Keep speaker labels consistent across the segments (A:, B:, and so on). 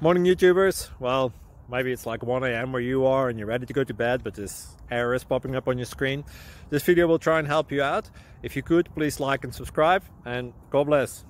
A: Morning YouTubers. Well, maybe it's like 1 a.m. where you are and you're ready to go to bed, but this error is popping up on your screen. This video will try and help you out. If you could, please like and subscribe, and God bless.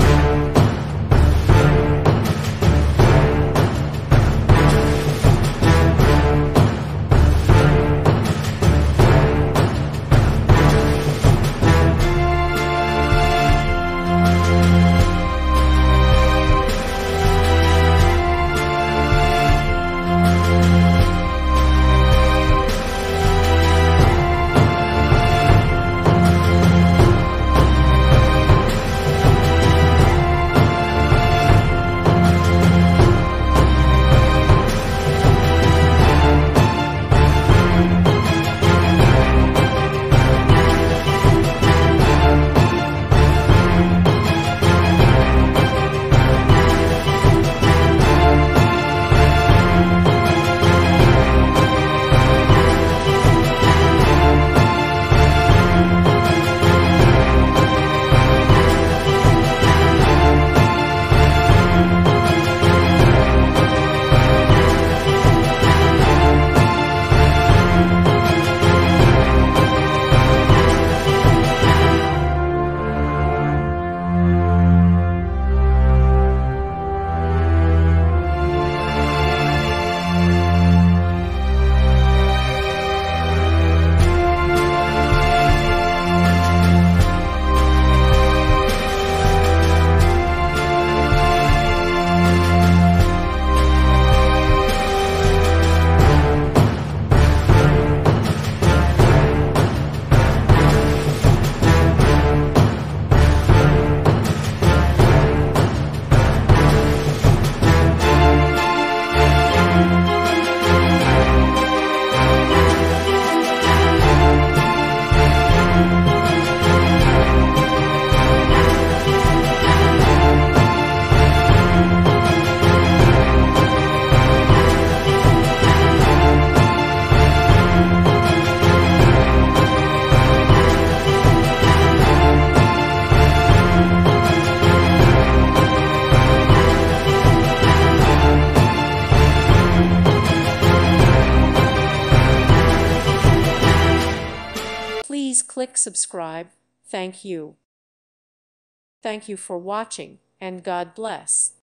B: Please click subscribe. Thank you. Thank you for watching, and God bless.